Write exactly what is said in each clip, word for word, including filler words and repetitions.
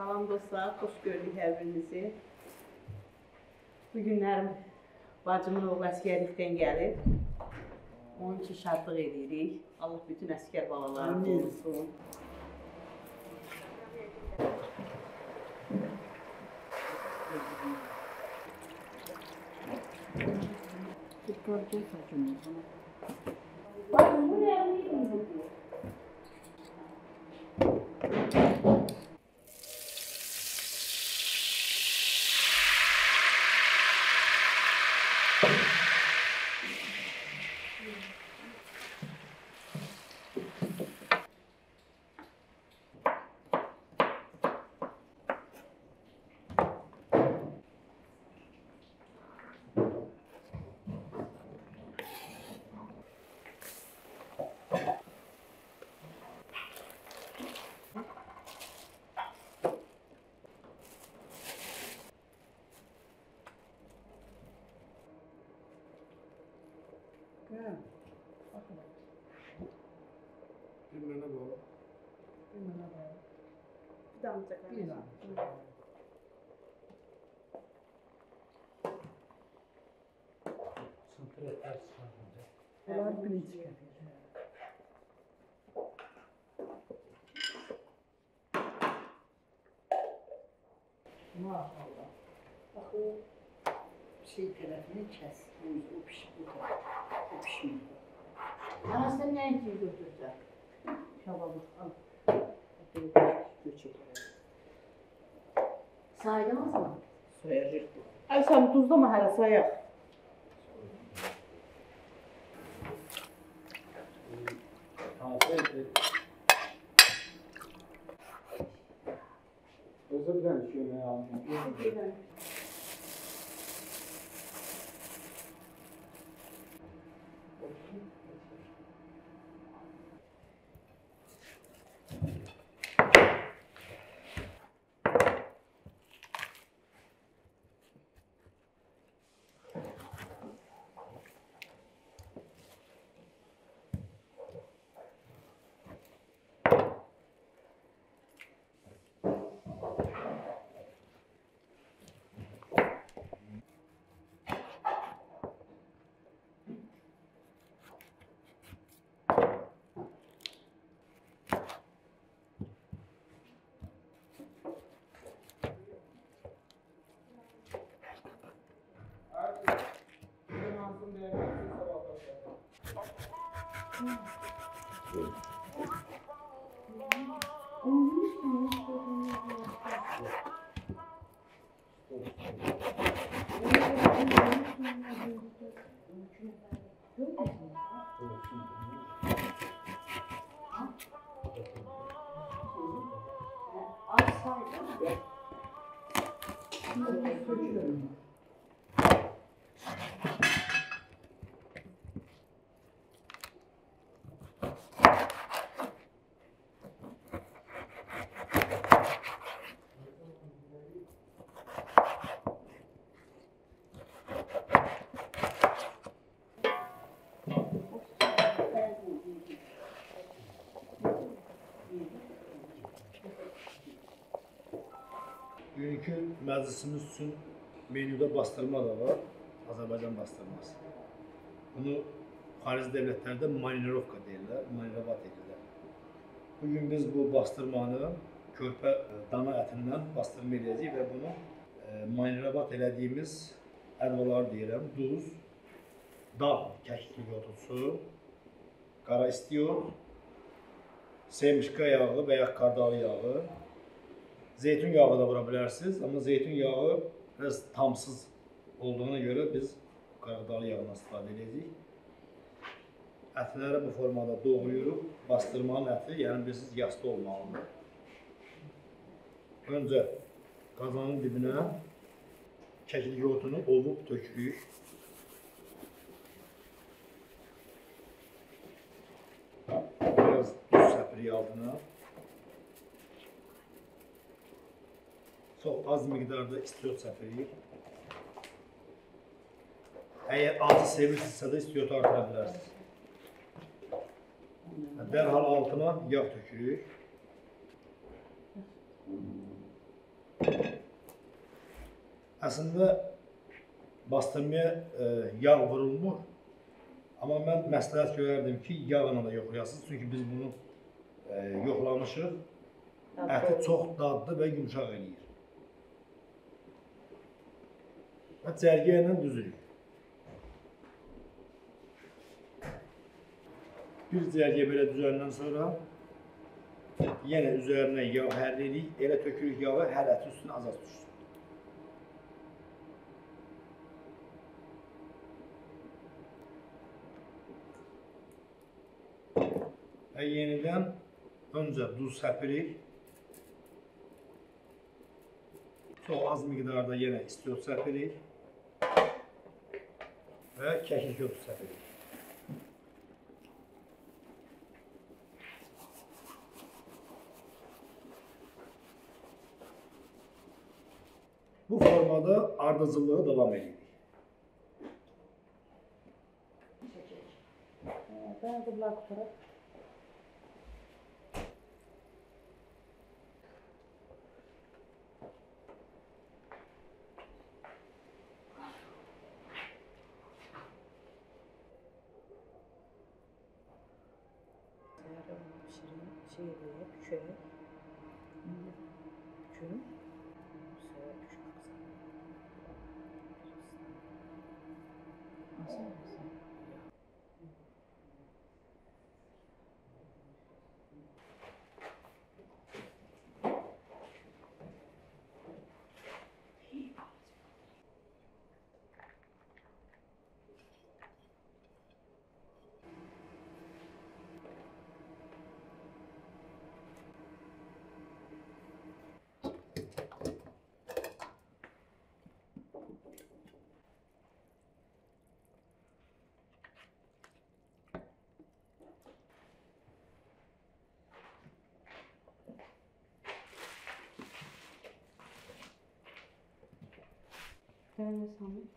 Salam dostlar, xoş gördük hər birinizi. Bu günlər bacımın oğlu əsgərlikdən gəlib. Onun üçün şadlıq edirik. Allah bütün əsgər balaları qorusun. Bacım, bu nə yapıyorsunuz? Bilmene bağlı. Bilmene bağlı. Bir damla çakar. Bir damla. Santral ters sarıldı. Onlar birinci çıkıyor. Maşallah. Bak o şey tarafını kes. O pişmiş. O pişmiş. Anasından ne için götürsen? Şabalık al. Saydınız mı? Soyacak. Ay sen tuzlama hele sayak. Özür dilerim şöyle ya. Bugünkü məclisimiz üçün menüdə bastırma da var, Azərbaycan bastırması. Bunu xarici dövlətlərdə manirovka deyirlər, manirovat edirlər. Bugün biz bu bastırmanı körpə dana ətindən bastırma edəcəyik və bunu e, manirovat elədiyimiz əlvaları deyirəm, duz, dağ kəklik yotusu, qara istiyor, semişka yağı və ya kardalı yağı, zeytun yağı da vura bilərsiniz, amma zeytun yağı biraz tamsız olduğuna görə biz kardalı yağına istifadə edəcəyik. Ətləri bu formada doğrayırıq. Bastırmanın əti, yəni bilirsiniz, yastı olmalıdır. Öncə qazanın dibinə kəklik yoğurtunu ovub tökürük. Biraz duz səpirik altına. Çox az miqdarda istiot səpirik. Əgər acı sevirsinizsə də istiot artıra bilərsiniz. Dərhal altına yağ tökürük. Əslində bastırmaya e, yağ vurulmur. Amma mən məsləhət görərdim ki, yağla da yoxlayasınız. Çünki biz bunu e, yoxlamışıq. Əti çox dadlı və yumuşaq eləyir. Və cərgə ilə düzülür. Bir cərgə belə düzəndən sonra yenə üzərinə yağ hərlirik. Elə tökürük yağı, hər əti üstünə az-az düşsün. Və yenidən öncə duz səpirik. Çox az miqdarda yenə istiot səpirik. Və kəkik yoğurdu səpirik. Bu formada ardıcıllığı davam edirik. Ben de bunlar kutarak. Pişireyim, şey diye, şöyle. Şöyle. Sonra küçük kızım. Nasıl yapıyorsun? Ben de sanırım.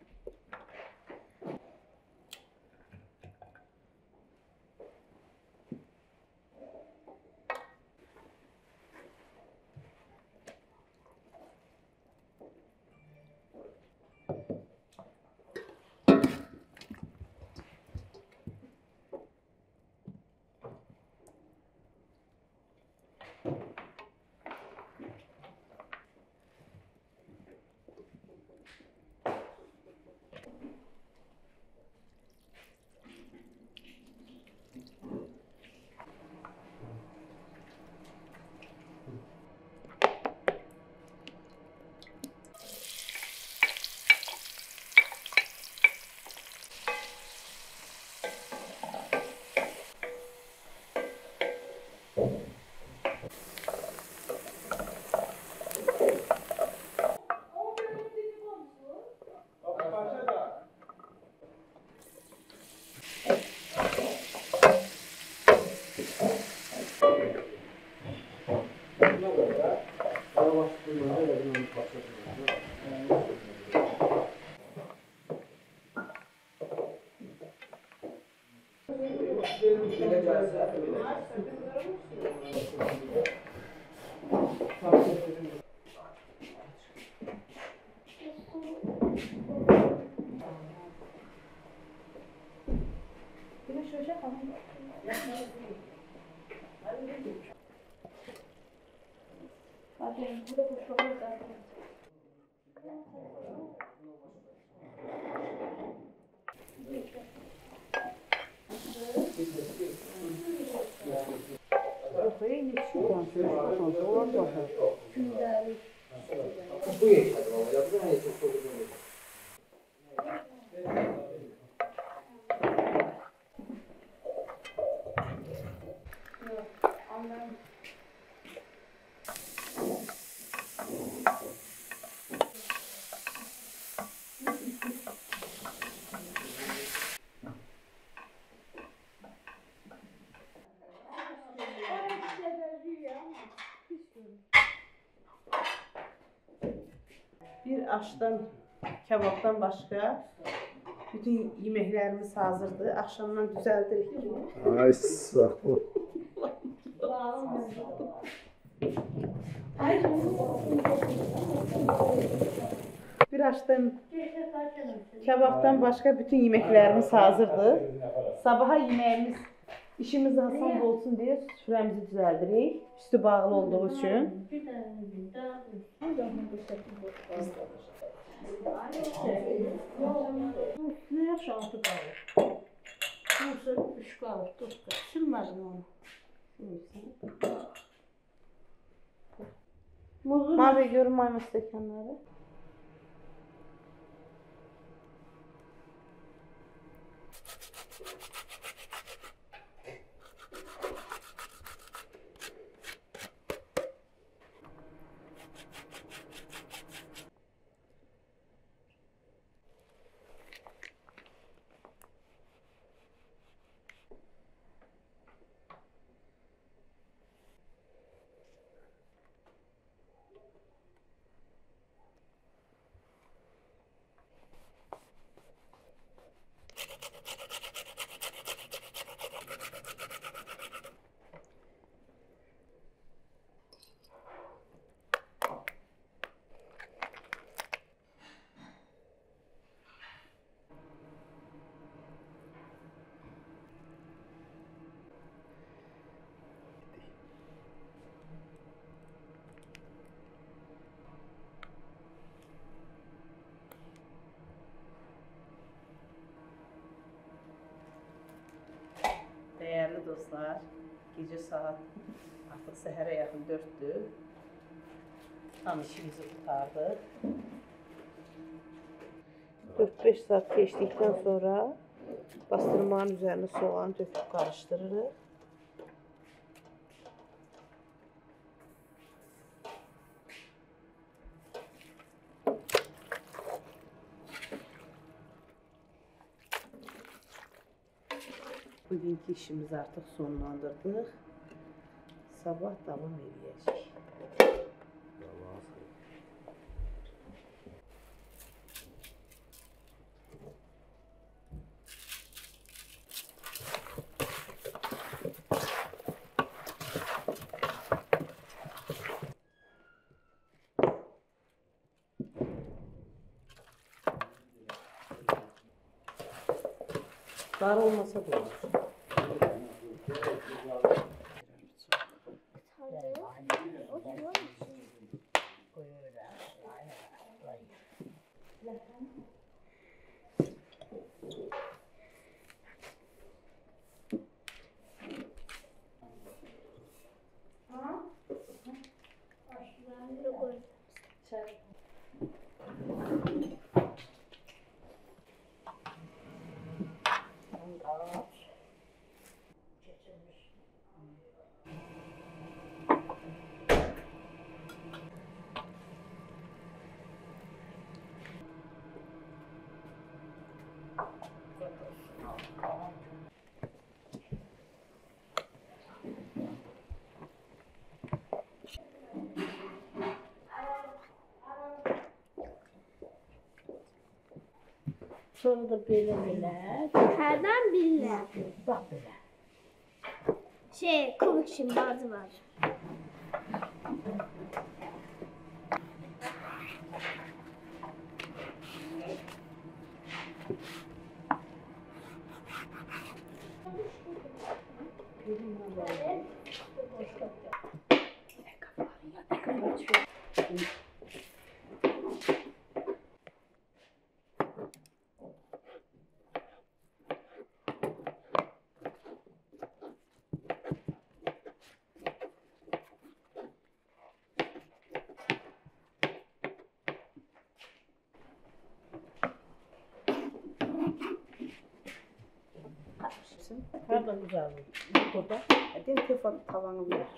Bu yetmedi ama ya. Bu ne çok çok uzun. Bir aşdan, kebaptan başka bütün yemeklerimiz hazırdı. Akşamdan düzeltiriz. Ay sağ ol. Bir açtım. Kebaptan başka bütün yemeklerimiz hazırdı. Sabaha yemeğimiz, işimiz asan olsun diye süremizi düzeldirik. Üstü bağlı olduğu için. Ne yaşantı kalır? Yoksa üç kalır, dört kalır. Sürmedim onu. Muzun Mavi görünmez stekanları. Değerli dostlar, gece saat artık səhərə yaxın dörddür. Tam işimizi tutardı. dört beş saat geçtikten sonra bastırmanın üzerine soğan döküp karıştırırız. Bugünkü işimizi artık sonlandırdık. Sabah devam edecek. Dar olmasa da olur. sonra da böyle böyle. Herden bile. Bak böyle. Şey, kılıç şimdi bazı var. Nereden güzel bu? Burada. Dedim tefak tavanı ver.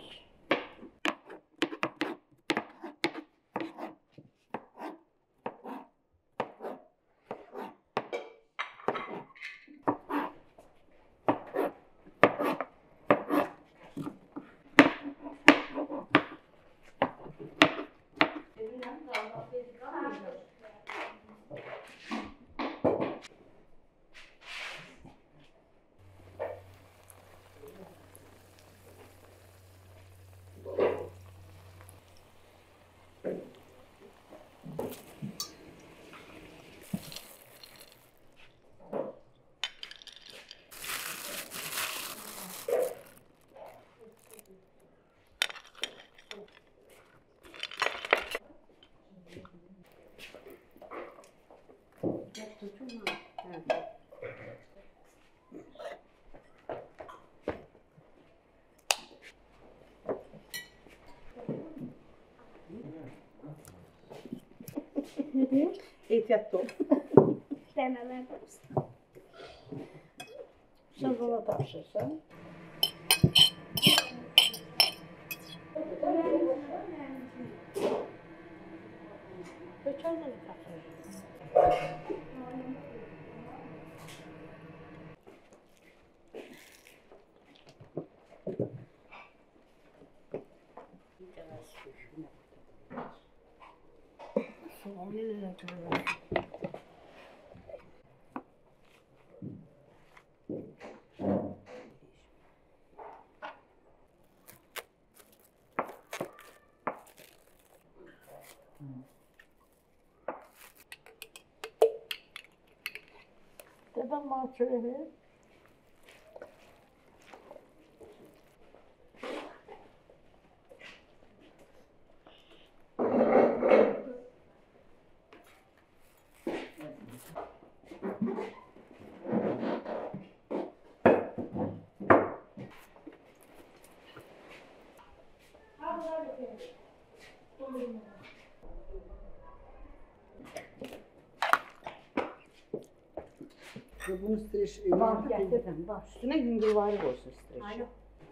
Evet. Ehtiyatlı ol. Deneler. Sen ona tapşırsan. Göçerleri takıyor. Dedem bana söyledi. Ve bunu streç Bak getirdim bak. Üstüne güngürvari olsun streç. Aynen.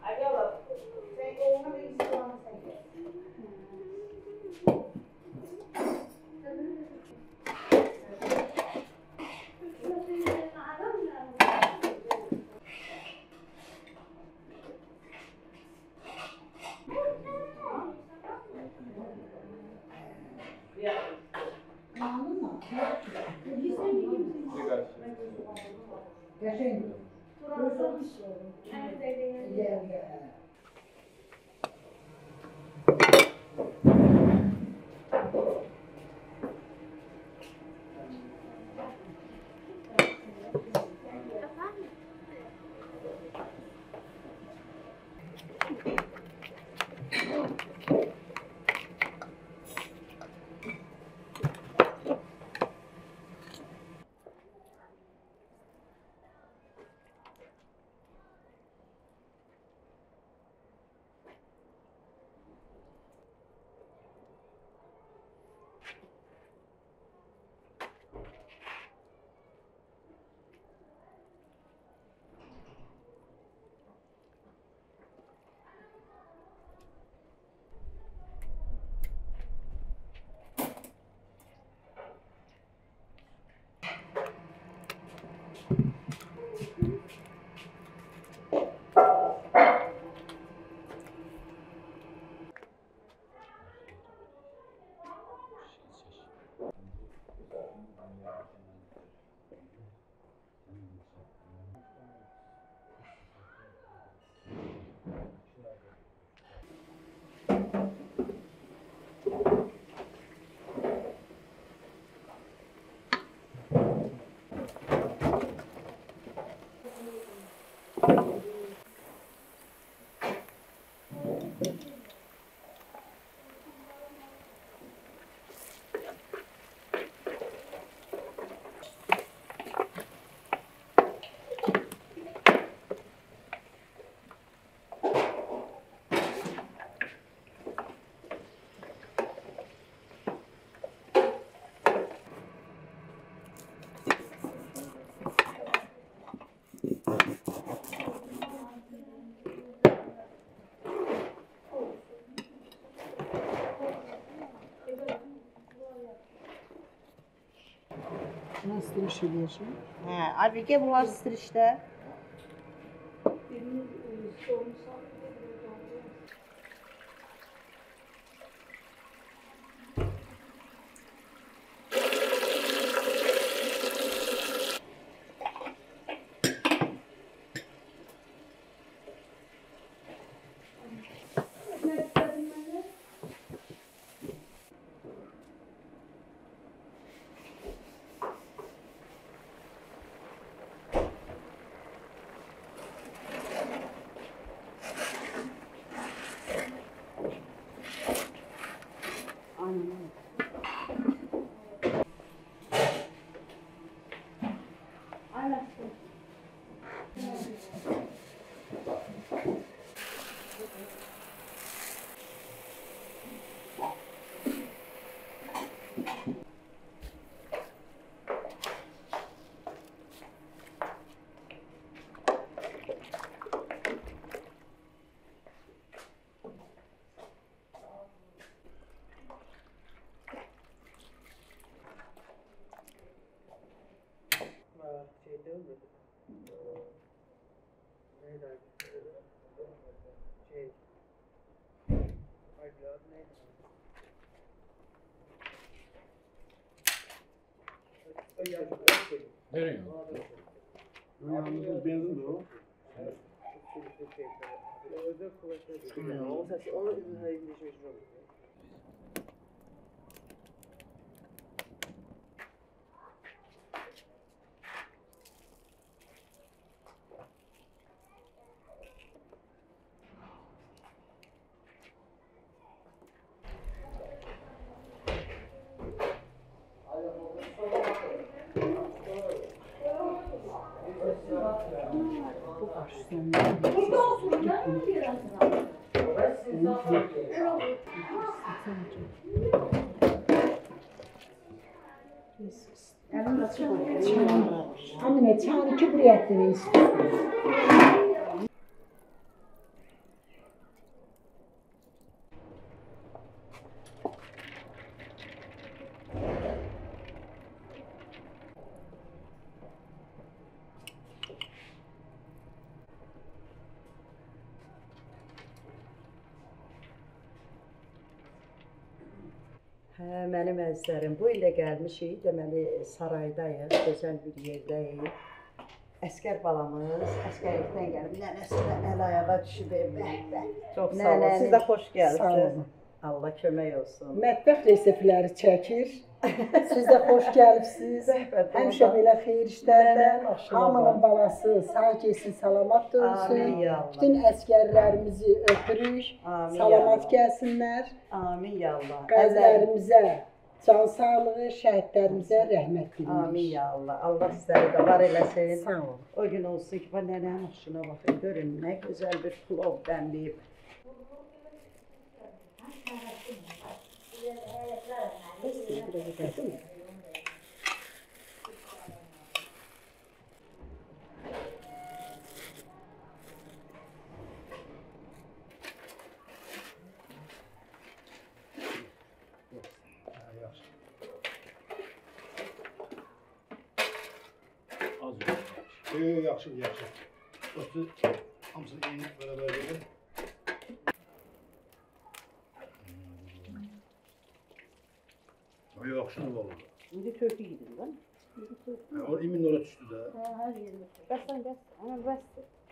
Yaşayın. Nasıl bir şey diyorsun? He, Aybike bunlar streçte. Şey. Ay biraz neydi? Nereye? Yalnız benzin de o. Özel kuvvetler. Onun sesi, onun ürünleri değişmiş yok. Anne çağrı ki buraya ettiniz. Hə, mənim əzizlərim, bu ilə gəlmişik, deməli saraydayıq, gözəl bir yerdəyik. Əskər balamız əskərlikdən gəlib, nənəsinə əl ayağa düşüb, bəh, bəh. Çox sağ olun. Siz də xoş Sağ gəldiniz. olun. Allah kömək olsun. Mətbəx reseptləri çəkir. Siz də xoş gəlibsiniz. Həmişə belə xeyir işlərdən, hamının balası sağ gəlsin, salamat dönsün. Amin ya Allah. Bütün əskərlərimizi öpürük, Amin ya salamat Allah. gəlsinlər. Amin ya Allah. Qəzlərimizə can sağlığı, şəhidlərimizə rəhmət dilirik. Amin ya Allah. Allah sizləri də var eləsin. Sağ olun. O gün olsun ki, bu nənənin aşına baxın, görün nə gözəl bir plov dəmləyib. Az yox. Yaxşı, yaxşı. Dostu hamısını eyni beraber verin. Ay yaxşı oldu. İndi törtü gidin lan. O imin oraya düştü de. Hər yerində. Bəs sən bəs, amma bəs.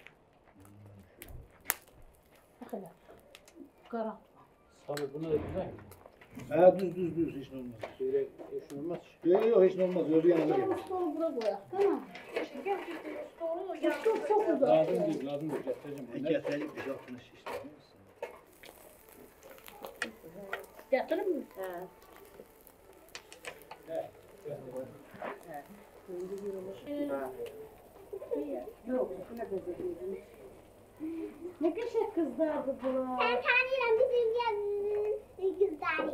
Bax elə. Qara. Tabii buna da güzel. Ha düz düz düz hiç olmaz. Şöyle hiç olmaz. Yok yok hiç olmaz. Gözü yanına gelir. Stolu bura qoyaq, tamam. Gəl stolu, ya çox çox uzaq. Lazım değil, lazım değil. Getireceğim. İki atayım bir altını şişti. Gətirim mi? Hə. Yox, nə bezədim. Nə qəşəng qızlardı bunlar. Ben tanıyorum bizim yazının kızları.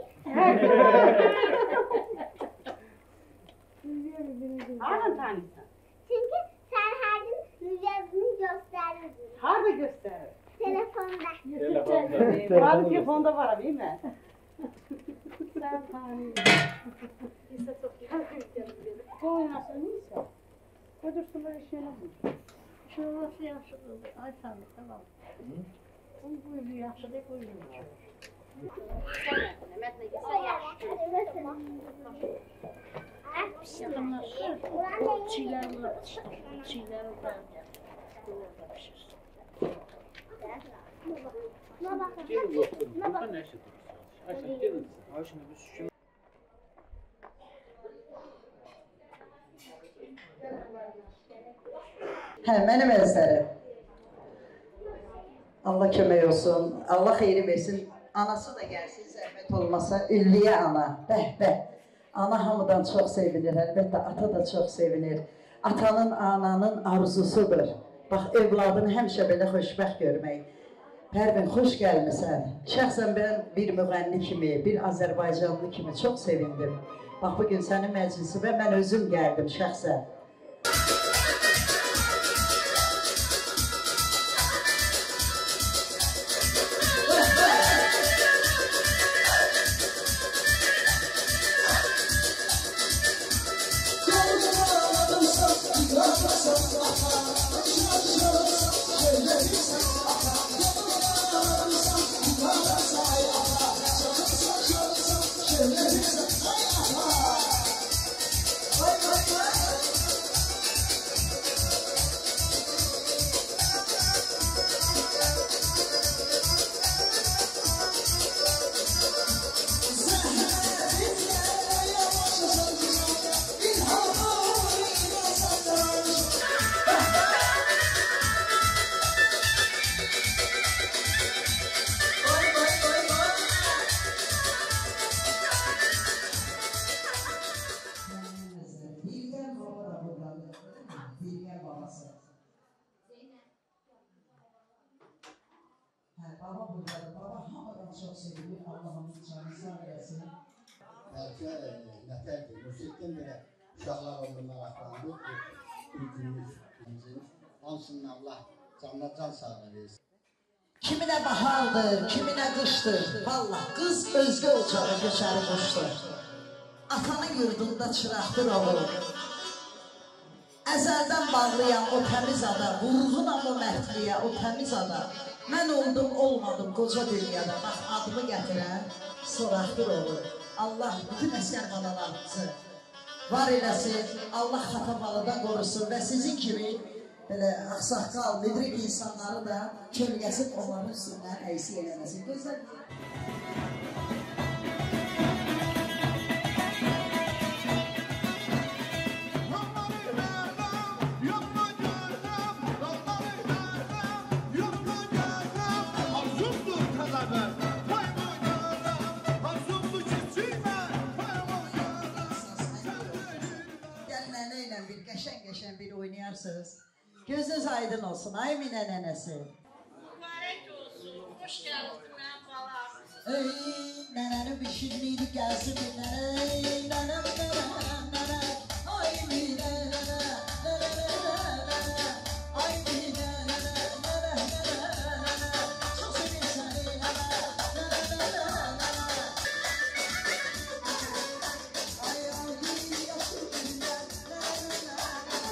Hardan tanıyırsan? Çünkü sen her gün yazını gösterirdin. Harda göstərir? Telefonda. Telefonda. Vardı telefonda var abi mən. Sən tanıyırsan. İsə çox yaxşı. Qoynasın neysə. Qoydursunlar işə eləmir. Şu olması yaxşıdır. Ay sağlık, tamam. Bu buydu yaxşıdır, buydu. Yaxınlaşır. Çiğler var. Çiğler var. Orada pişirsin. Buna bakın. Gelin bakalım. Burada ne işe duruyorsunuz? Ayşe gelin. Ayşe bir şu. Hə, mənim əzizlərim. Allah kömək olsun, Allah xeyri versin. Anası da gəlsin, zəhmət olmasa, ülliyə ana, bəh, bəh. Ana hamıdan çox sevinir, əlbəttə ata da çox sevinir. Atanın, ananın arzusudur. Bax, evladını həmişə belə xoşbəxt görmək. Pərvin, xoş gəlmisən. Şəxsən mən bir müğənni kimi, bir Azərbaycanlı kimi çox sevindim. Bax, bugün sənin məclisimə mən özüm gəldim şəxsən. Baba buradadır. Baba hamıdan çox sevilir. Allah'ın canı sağ eləsin. Bəlkə nətərdir, musiqdən belə uşaqlar onu maraqlandı, ülkümüz, bizim, hansının Allah canına can sağlığı versin. Kiminə bahardır, kiminə qışdır. Vallah, qız özgə uçağı göçəri quşdur. Atanın yurdunda çıraqdır olur. Əzəldən bağlayan o təmiz ada, vurğunam o mərdliyə, o təmiz ada. Mən oldum, olmadım qoca dünyada. Bax, adımı gətirən soraqdır olur. Allah bütün əskər balalarımızı var eləsin, Allah xatabalıdan qorusun və sizin kimi belə axsaqqal, müdrik insanları da kölgəsin onların üstündən əysik eləməsin. Gözəl. Qəşən-qəşən bir oynayarsınız. Gözünüz aydın olsun, ay Minə nənəsi. Mübarək olsun, hoş gəldin mənim balam. Ey, nənənin bir şirinliydi gəlsin bir nənə. Ey, nənəm, nənəm, nənəm. Ay Minə, nənə, nənə, nənə, nənə. Ay Minə, nənə, nənə, nənə, nənə. Çox sevin səni, nənə, nənə, nənə, nənə. Ay, ay, yaşlı günlər, nənə, nənə.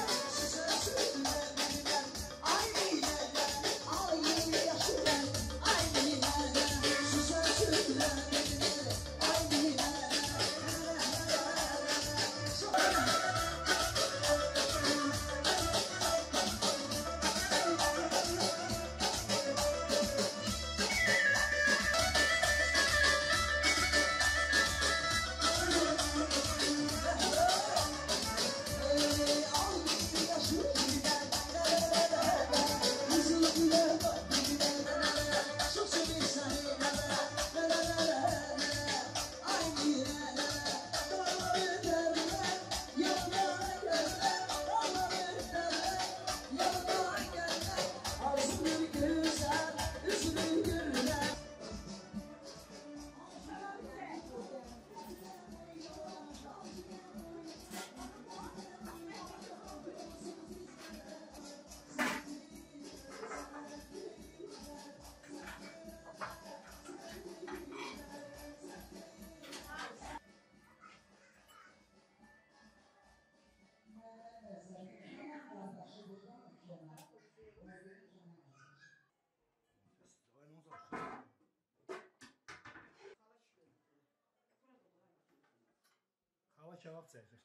Hava kebap çəkir.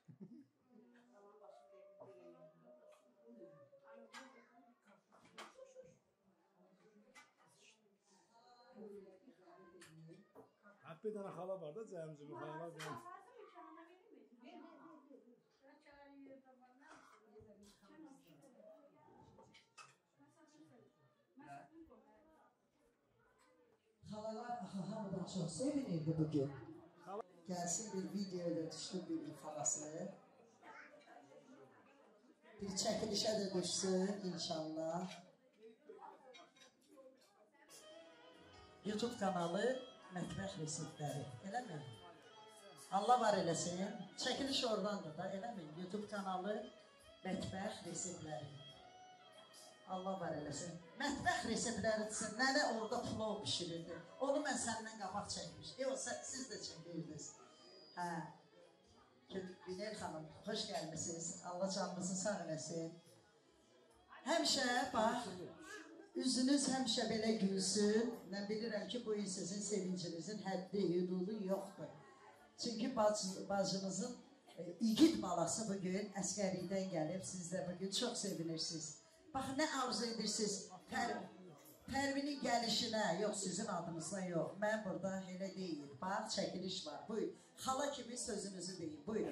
Hep bir tane hala var da cəmcimi xalalar benim. Xalalar axı hamıdan çox sevinirdi bugün. Gəlsin bir videoda düşdü bir xalası. Bir çəkilişə də düşsün inşallah. YouTube kanalı Mətbəx Reseptləri, eləmi? Allah var eləsin. Çəkiliş oradandır da, eləmi? YouTube kanalı Mətbəx Reseptləri. Allah var eləsin. Mətbəx reseptlərisin, nənə orada plov pişirirdi. Onu mən səndən qabaq çəkmişdim. Yox, siz də çəkirdiniz. Hə. Günel xanım, xoş gəlmişsiniz. Allah canınızı sağ eləsin. Həmişə, bax, üzünüz həmişə belə gülsün. Mən bilirəm ki, bu il sizin sevincinizin həddi, hüdudu yoxdur. Çünki bacınızın igid balası bugün əskərlikdən gəlib, siz də bugün çox sevinirsiniz. Bax, nə arzu edirsiniz? Pərvinin gəlişinə, yox sizin adınızdan yox. Mən burada elə deyil. Bax, çəkiliş var. Buyur. Xala kimi sözünüzü deyin. Buyurun.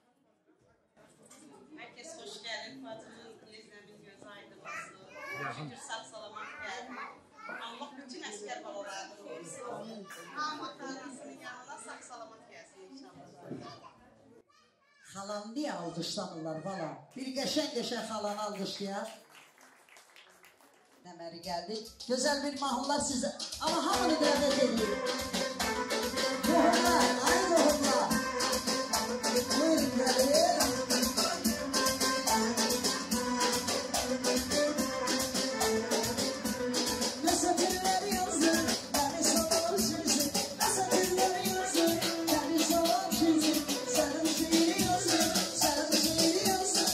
Herkes hoş geldin. Fatım'ın Leznəmin gözü aydın olsun. Şükür sağ salamat geldi. Allah bütün əskər balalarını korusun. Hamı tanrısının yanına sağ salamat gelsin inşallah. Xalanı niyə alqışlanırlar bala? Bir qəşən-qəşən xalanı alqışlayar. Əməri gəldi. Gözəl bir mahnılar sizə. Amma hamını dəvət edeyim. Qohumlar, ay qohumlar. Buyurun gəlin. Nəsə dillər yazır, məni soğan çizir. Nəsə dillər yazır, məni soğan çizir. Sənin şiiri yazır, sənin şiiri yazır.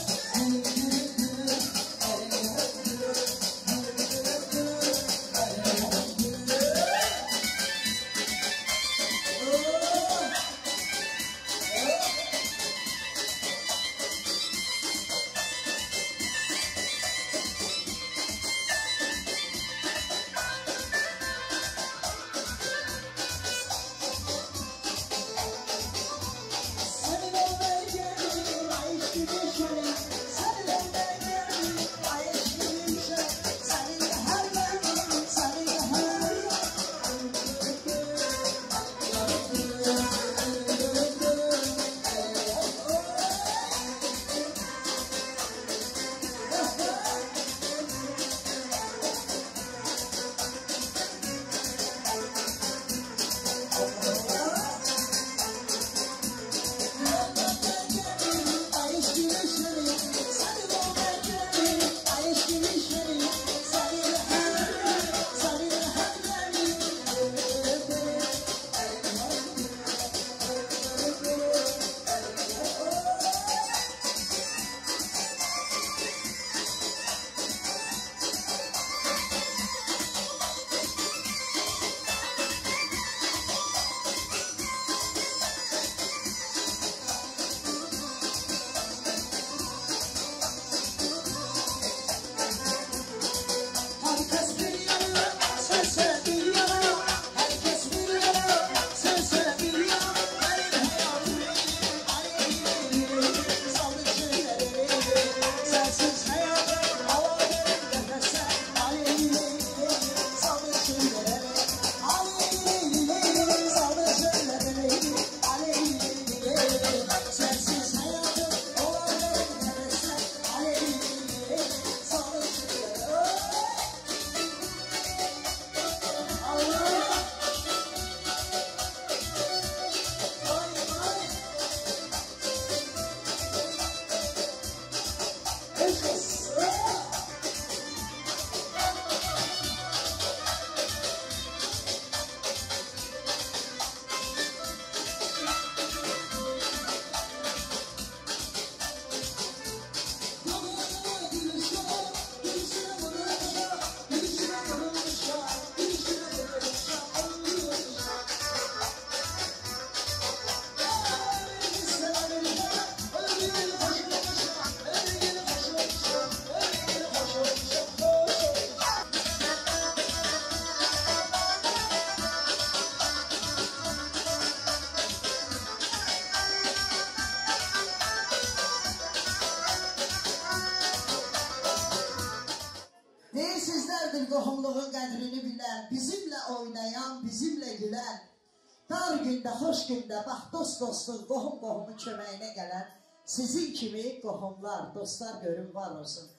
Qohumluğun qədrini bilən, bizimlə oynayan, bizimlə gülən, dar gündə, xoş gündə, bax dost dostun, qohum qohumun köməyinə gələn, sizin kimi qohumlar, dostlar görün var olsun.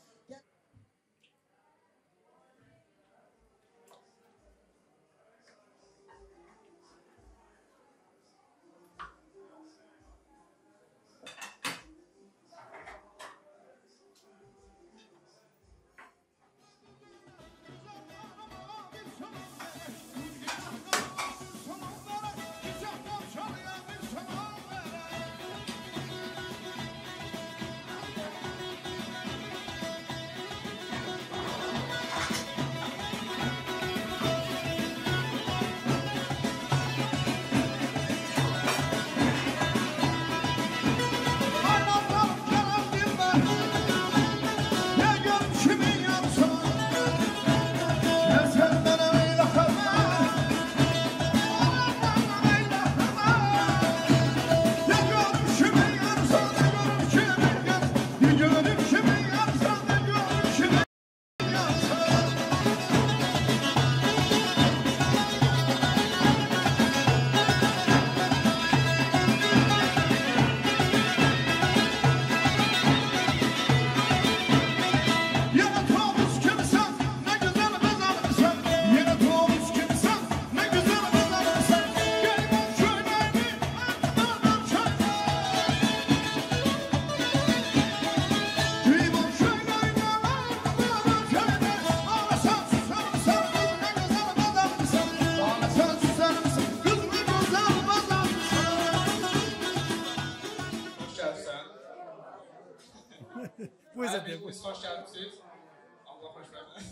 Buyur de. Biz hoş geldiniz. Allah hoş versin.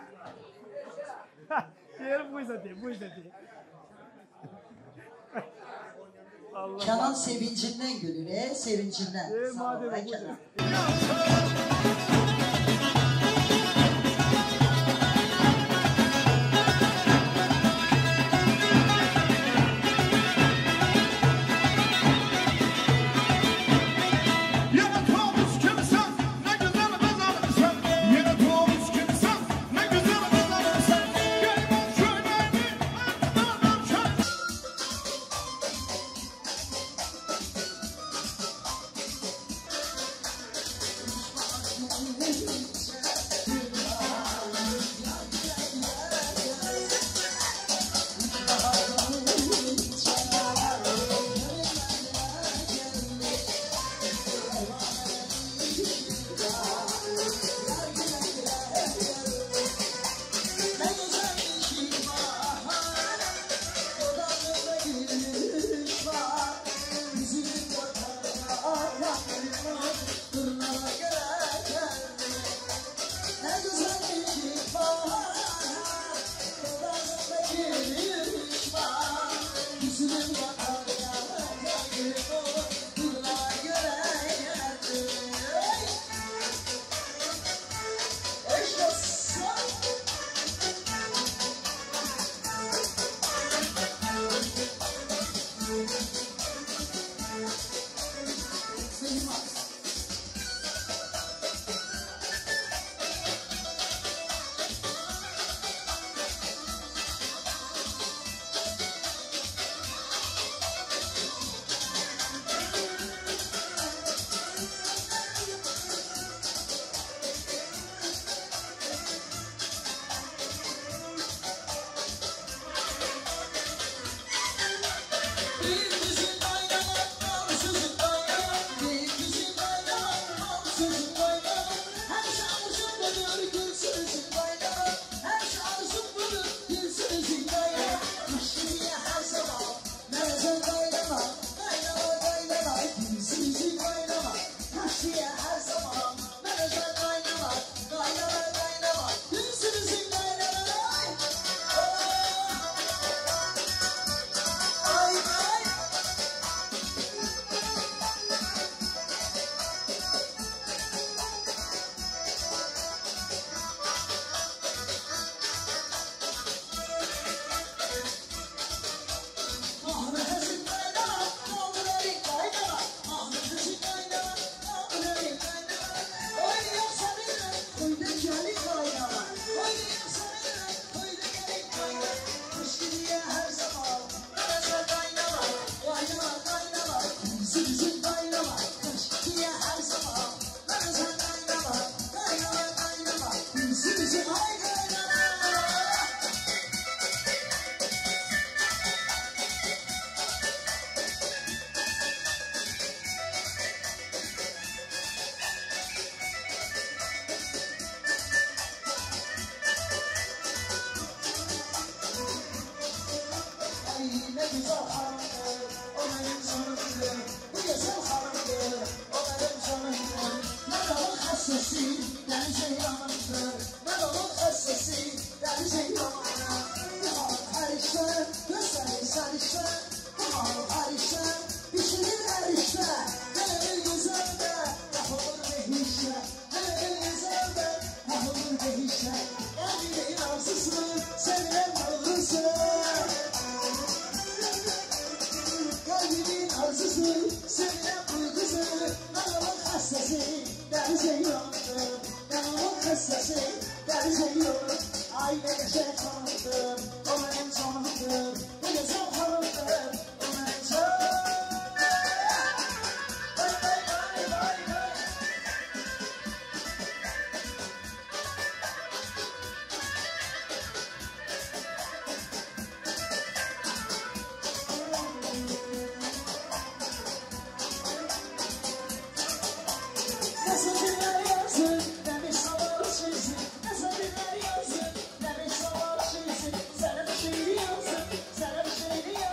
Diyelim buyur de, buyur de. Allah. Kenan sevincinden gülür, he, sevincinden. Ee, Sağ ol, madem he, bu Kenan. Sana bir şey yazın, sana bir şey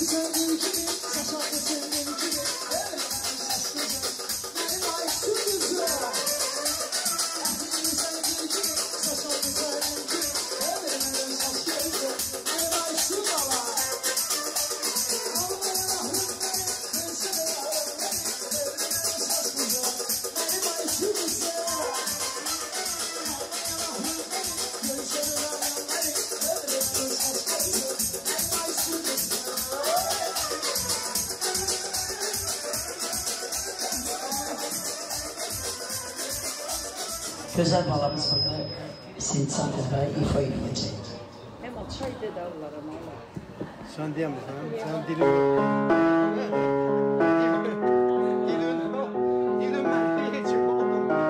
Güzel balamız burada Sinsandır ve ifa edecek. Hem o çay dedi Allah'a ama. Sen diyemezsin. Sen dilin yok. Dilin yok. Dilin ben hiç yok.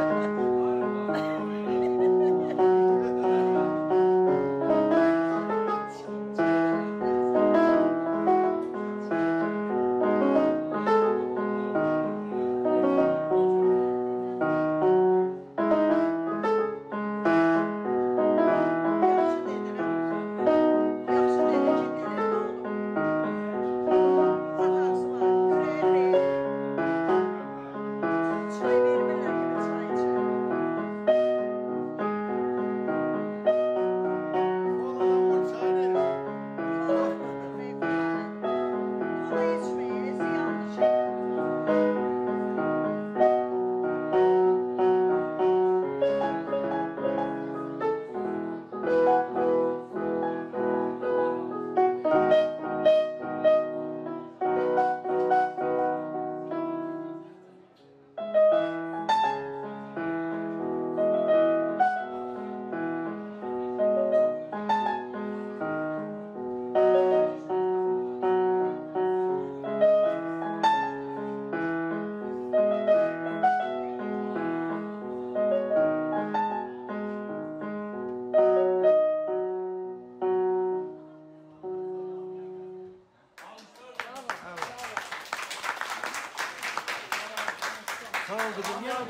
Sağ ol kızım ya.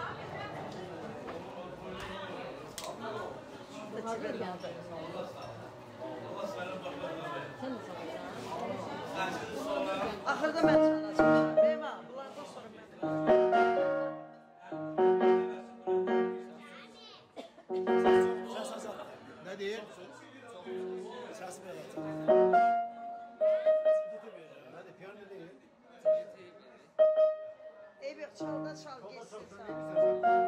Ahırda ben çalacağım. Benim ha, bunlardan sonra ben. Ne diyeyim? Ses ver. Hadi piyano değil. Ey bir çal da çal geçsin sen.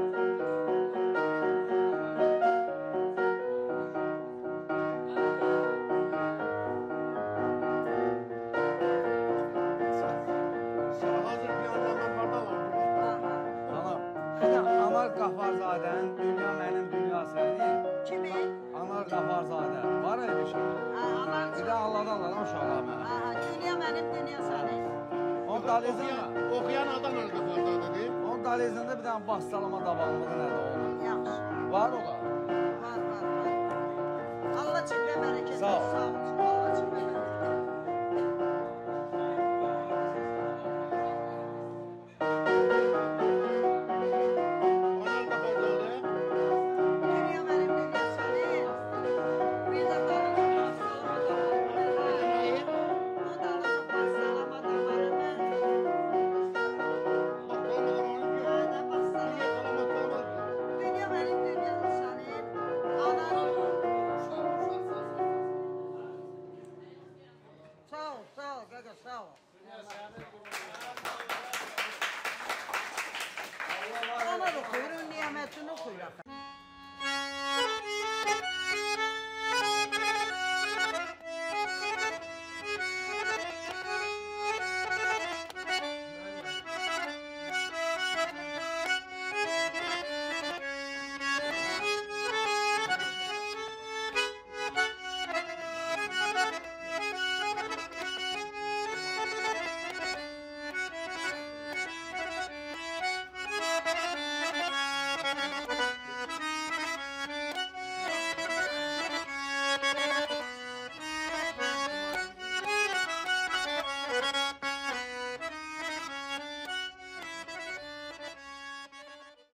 Anar Qafarzadən, dünya mənim dünya sənin. Kimi? Anar Qafarzadə. Var öyle bir şey. Anar Bir də Allah'dan Allah'dan uşaqlar mənə. Aha, dünya benim, dünya senin. Onun dalizində, Okuyan adam orada fazla değil. onun dalizində bir dənə bassalama davamlığı nədə olur? Yaxşı. Var o da. Var, var, var. Allah cümle bereket Sağ ol. olsun.